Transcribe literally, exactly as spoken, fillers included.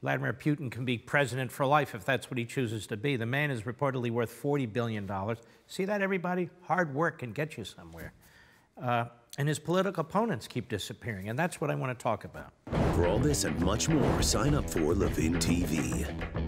Vladimir Putin can be president for life if that's what he chooses to be. The man is reportedly worth forty billion dollars. See that, everybody? Hard work can get you somewhere. Uh, and his political opponents keep disappearing, and that's what I want to talk about. For all this and much more, sign up for Levin T V.